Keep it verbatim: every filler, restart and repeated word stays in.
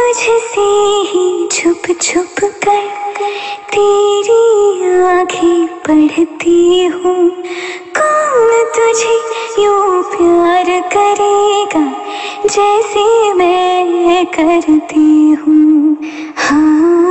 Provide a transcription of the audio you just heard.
तुझसे ही छुप छुप कर तेरी आंखें पढ़ती हूँ। कौन तुझे यूं प्यार करेगा जैसे मैं करती हूँ। हाँ